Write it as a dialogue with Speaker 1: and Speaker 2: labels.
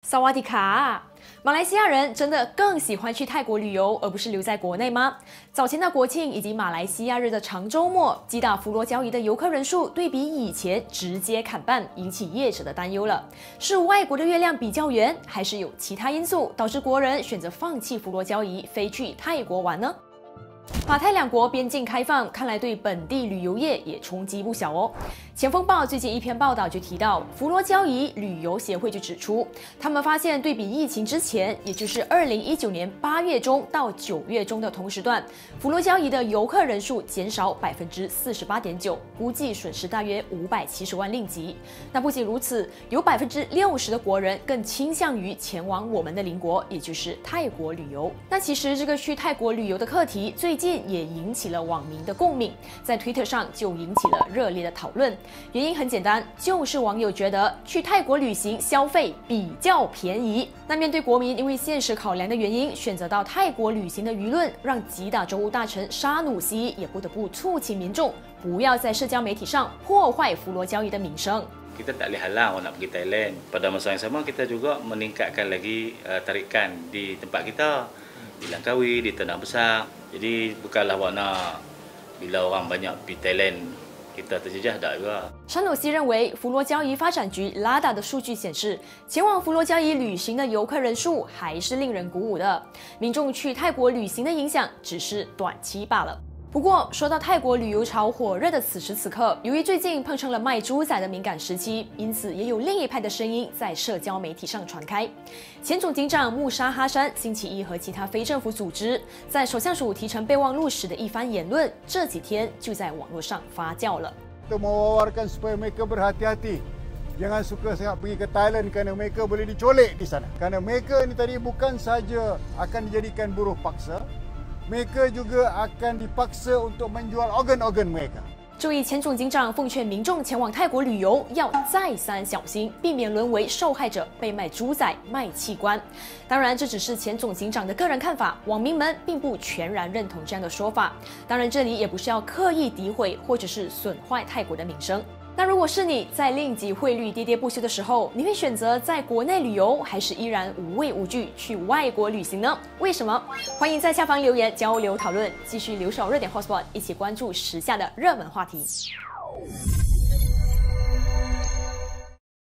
Speaker 1: 萨瓦迪卡！马来西亚人真的更喜欢去泰国旅游，而不是留在国内吗？早前的国庆以及马来西亚日的长周末，击打佛罗交易的游客人数对比以前直接砍半，引起业者的担忧了。是外国的月亮比较圆，还是有其他因素导致国人选择放弃佛罗交易，飞去泰国玩呢？ 马泰两国边境开放，看来对本地旅游业也冲击不小哦。前锋报最近一篇报道就提到，佛罗交易旅游协会就指出，他们发现对比疫情之前，也就是2019年8月中到9月中的同时段，佛罗交易的游客人数减少48.9%，估计损失大约570万令吉。那不仅如此，有60%的国人更倾向于前往我们的邻国，也就是泰国旅游。那其实这个去泰国旅游的课题，最近也引起了网民的共鸣，在推特上就引起了热烈的讨论。原因很简单，就是网友觉得去泰国旅行消费比较便宜。那面对国民因为现实考量的原因选择到泰国旅行的舆论，让吉打州务大臣沙努西也不得不促请民众不要在社交媒体上破坏佛罗交易的名声。
Speaker 2: Kita tak boleh halang orang nak pergi Thailand. Pada masa yang sama kita juga meningkatkan lagi tarikan di tempat kita, di Langkawi, di Tanah Besar. Jadi bukanlah warna bila orang banyak pergi Thailand kita terjejah tak juga.
Speaker 1: 沙努西认为，佛罗交易发展局拉达的数据显示，前往佛罗交易旅行的游客人数还是令人鼓舞的。民众去泰国旅行的影响只是短期罢了。 不过，说到泰国旅游潮火热的此时此刻，由于最近碰上了卖猪仔的敏感时期，因此也有另一派的声音在社交媒体上传开。前总警长穆沙哈山星期一和其他非政府组织在首相署提成备忘录时的一番言论，这几天就在网络上发酵了。
Speaker 3: Kita mewawarkan supaya mereka berhati-hati. Jangan suka sangat pergi ke Thailand kerana mereka boleh dicolek di sana. Kerana mereka ni tadi bukan saja akan dijadikan buruh paksa. Mereka juga akan dipaksa untuk menjual organ-organ mereka.
Speaker 1: 注意，前总警长奉劝民众前往泰国旅游要再三小心，避免沦为受害者，被卖猪仔、卖器官。当然，这只是前总警长的个人看法，网民们并不全然认同这样的说法。当然，这里也不是要刻意诋毁或者是损坏泰国的名声。 那如果是你在令吉汇率喋喋不休的时候，你会选择在国内旅游，还是依然无畏无惧去外国旅行呢？为什么？欢迎在下方留言交流讨论，继续留守热点 Hotspot， 一起关注时下的热门话题。